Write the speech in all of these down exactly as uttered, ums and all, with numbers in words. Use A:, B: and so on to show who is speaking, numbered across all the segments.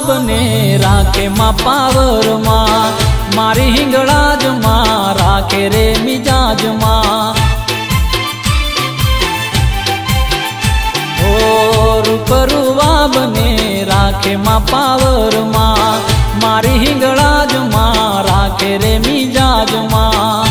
A: बने राखे माँ पावर माँ, मारी हिंगड़ाज माँ राखे रे मिजाज माँ। ओ रूपरुआ बने राखे माँ पावर माँ, मारी हिंगड़ाज माँ राखे रे मिजाज माँ।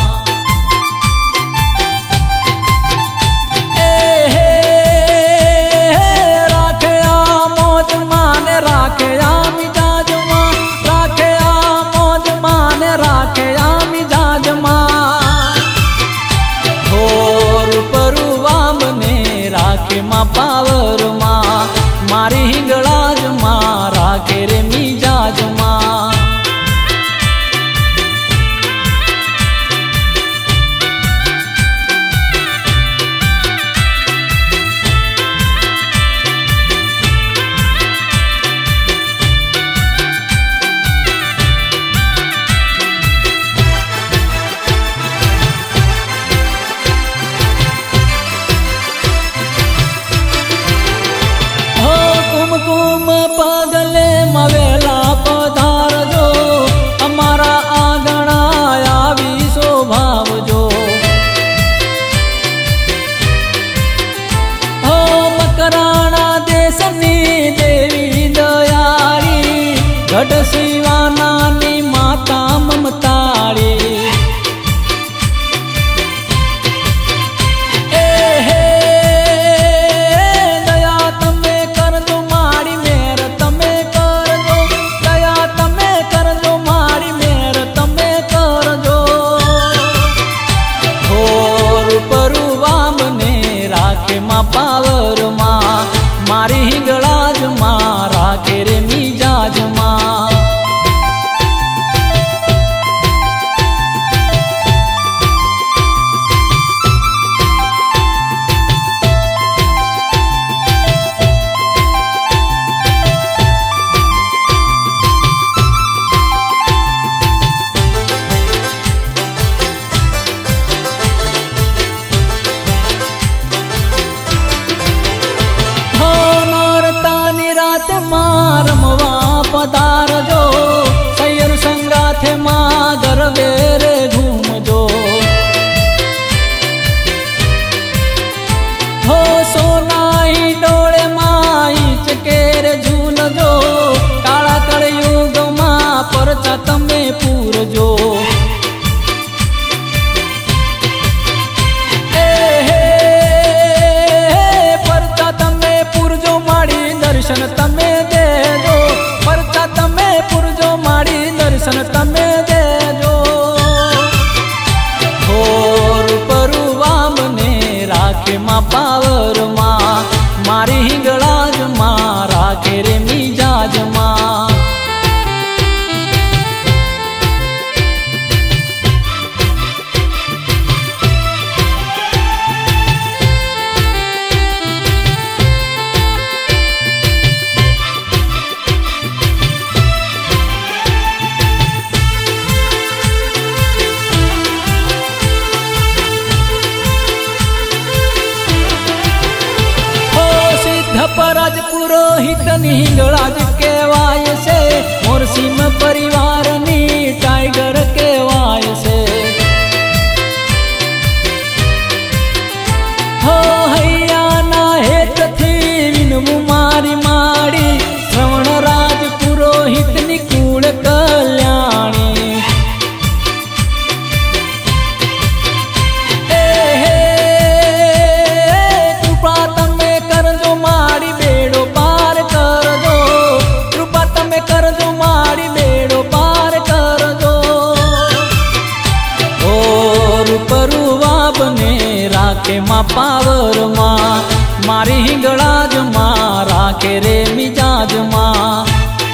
A: माँ पावर माँ, मारी हिंगड़ाज माँ राखे रे मिजाज माँ। कुम पगले मवेला पधार जो, हमारा आंगणा आवी स्वभाव जो। हो मकराना देशनी देवी दयारी, गढ़ शिवानानी माता ममतारी। माँ पावर माँ, मारी हिंगड़ाज माँ राखे रे मिजाज माँ। माँ रमवा पधार जो, सैर संगाथे माँ गरबे रे घूम जो। हो सोनाई डोळे माई चकेर झूल जो, काला कलयुग माँ परचा तमे पूर जो। परचा तमे पूर जो माड़ी दर्शन तमे दे दो, परचा तमे पुरजो माड़ी दर्शन तमे दे दो। और परुआ बने राखे माँ पावर माँ, मारी हिंगड़ाज माँ राखे रे मिजाज माँ। परज पुरोहित हिंगड़ाज केवाय से, मोर सिम परिवार नी टाइगर केवाय से। हो हैया ना हेत थी विनमु मारी माड़ी, श्रवण राज पुरोहित निकूल कल्याणी। राखे माँ पावर माँ, मारी हिंगड़ाज माँ राखे रे मिजाज माँ।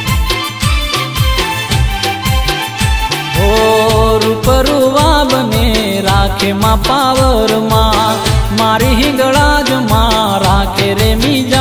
A: ओ रूपरुआ बने राखे माँ पावर माँ, मारी हिंगड़ाज माँ राखे रे मिजाज।